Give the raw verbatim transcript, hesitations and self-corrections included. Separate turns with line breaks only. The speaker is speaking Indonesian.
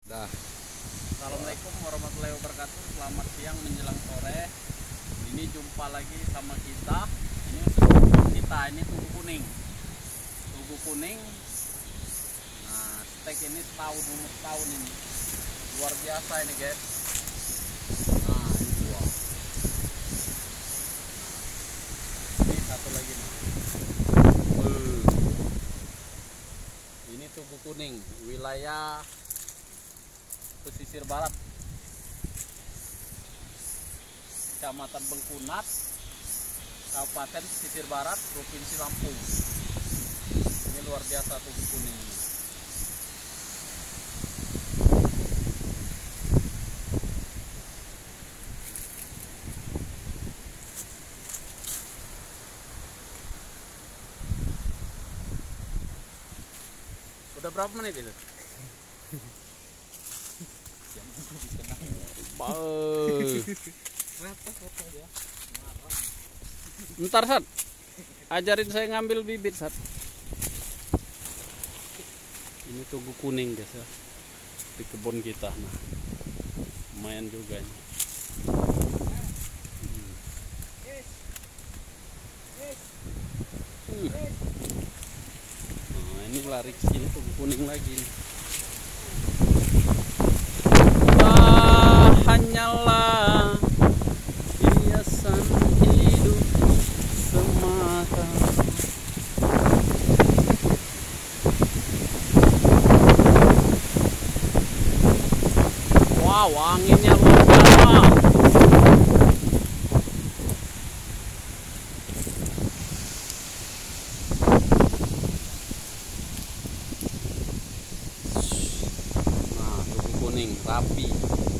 Dah.
Assalamualaikum warahmatullahi wabarakatuh. Selamat siang menjelang sore. Ini jumpa lagi sama kita. Ini untuk kita ini tugu kuning. Tugu kuning. Nah, stek ini setahun umur tahun ini. Luar biasa ini, guys. Nah, ini dua. Ini satu lagi nih. Uh. Ini tugu kuning, wilayah pesisir barat, Kecamatan Bengkunat, Kabupaten Pesisir Barat, Provinsi Lampung. Ini luar biasa tugu kuning. Udah berapa menit itu? Bentar, Sat. Ajarin saya ngambil bibit, Sat. Ini tugu kuning, guys ya. Di kebun kita. Nah, lumayan juga ini. Hmm. Nah, ini lari ke sini tugu kuning lagi nih. Hanyalah hiasan hidup semata. Wow, anginnya luar biasa. Nah, tugu kuning rapi.